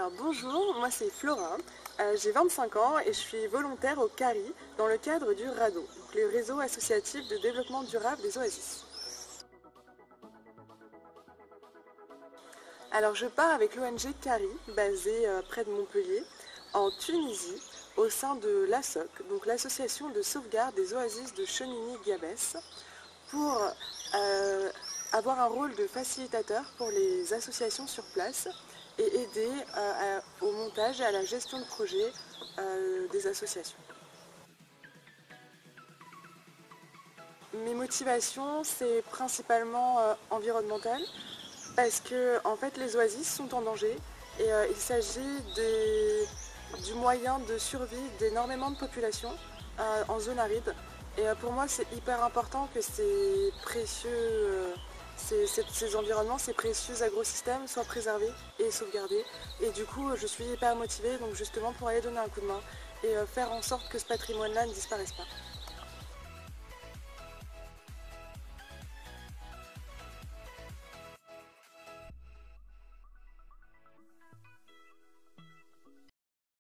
Alors bonjour, moi c'est Flora, j'ai 25 ans et je suis volontaire au CARI dans le cadre du RADO, donc le réseau associatif de développement durable des oasis. Alors je pars avec l'ONG CARI, basée près de Montpellier, en Tunisie, au sein de l'ASOC, donc l'association de sauvegarde des oasis de Chemini-Gabès, pour avoir un rôle de facilitateur pour les associations sur place et aider au montage et à la gestion de projet des associations. Mes motivations, c'est principalement environnemental, parce que en fait, les oasis sont en danger et il s'agit du moyen de survie d'énormément de populations en zone aride. Et pour moi, c'est hyper important que ces précieux, ces environnements, ces précieux agrosystèmes soient préservés et sauvegardés. Et du coup, je suis hyper motivée donc justement pour aller donner un coup de main et faire en sorte que ce patrimoine-là ne disparaisse pas.